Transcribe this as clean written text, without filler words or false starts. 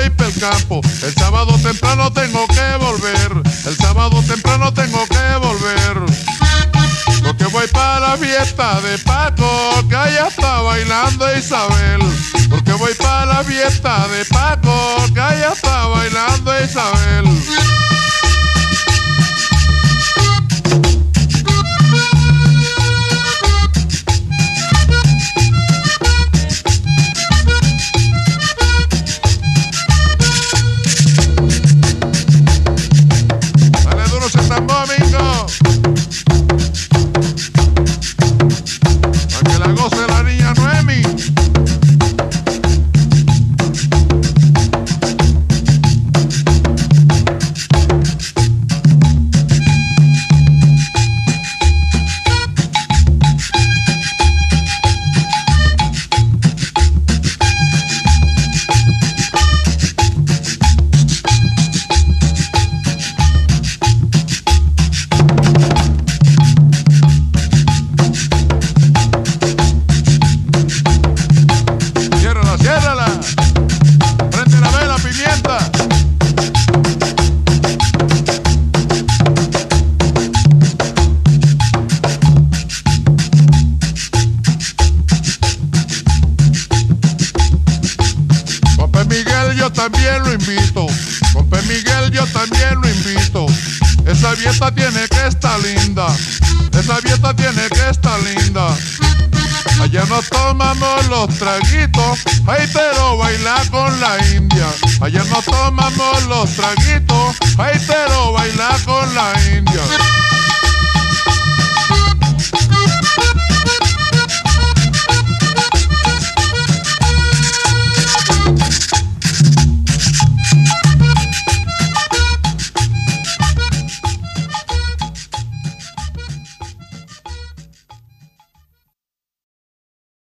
voy pa'l campo. El sábado temprano tengo que volver. El sábado temprano tengo que volver. Porque voy para la fiesta de Paco, que allá está bailando Isabel. Porque voy para la fiesta de Paco, que allá está bailando Isabel. Dale duro ese tambor, amigo. Para que la goce la niña Noemi. Ciérrala, prende la vela, pimienta. Compa Miguel, yo también lo invito. Compa Miguel, yo también lo invito. Esa fiesta tiene que estar linda. Esa fiesta tiene que estar linda. Allá nos tomamos los traguitos, ay, pero baila con la india. Allá nos tomamos los traguitos, ay, pero baila con la